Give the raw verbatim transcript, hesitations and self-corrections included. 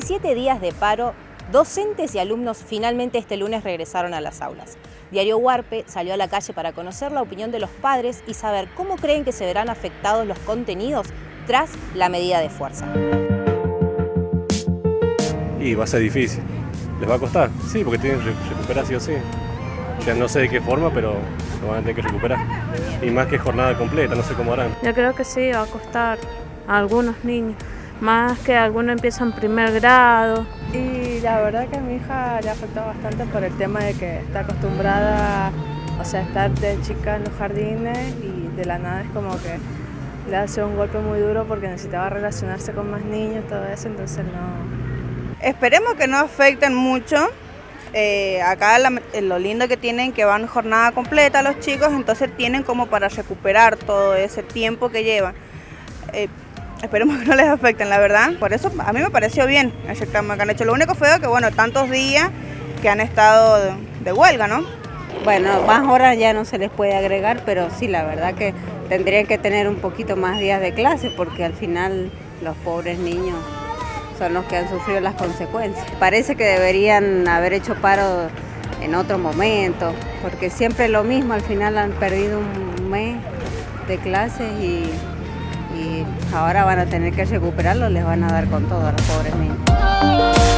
diecisiete días de paro, docentes y alumnos finalmente este lunes regresaron a las aulas. Diario Huarpe salió a la calle para conocer la opinión de los padres y saber cómo creen que se verán afectados los contenidos tras la medida de fuerza. Y va a ser difícil. ¿Les va a costar? Sí, porque tienen que recuperar sí o sí. Ya no sé de qué forma, pero lo van a tener que recuperar. Y más que jornada completa, no sé cómo harán. Yo creo que sí, va a costar a algunos niños. Más que algunos empiezan primer grado. Y la verdad que a mi hija le ha afectado bastante por el tema de que está acostumbrada, o sea, estar de chica en los jardines y de la nada es como que le hace un golpe muy duro porque necesitaba relacionarse con más niños, todo eso, entonces no. Esperemos que no afecten mucho. Eh, acá la, lo lindo que tienen que van jornada completa los chicos, entonces tienen como para recuperar todo ese tiempo que llevan. Eh, Esperemos que no les afecten, la verdad. Por eso a mí me pareció bien el reclamo que han hecho. Lo único feo que, bueno, tantos días que han estado de, de huelga, ¿no? Bueno, más horas ya no se les puede agregar, pero sí, la verdad que tendrían que tener un poquito más días de clase porque al final los pobres niños son los que han sufrido las consecuencias. Parece que deberían haber hecho paro en otro momento, porque siempre lo mismo, al final han perdido un mes de clases y... y ahora van a tener que recuperarlo, les van a dar con todo a los pobres niños.